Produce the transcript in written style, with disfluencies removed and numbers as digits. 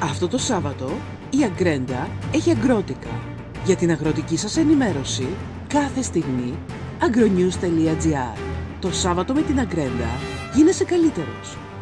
Αυτό το Σάββατο η Αγκρέντα έχει Αγκρότικα. Για την αγροτική σας ενημέρωση, κάθε στιγμή agronews.gr. Το Σάββατο με την Αγκρέντα γίνεσαι καλύτερος.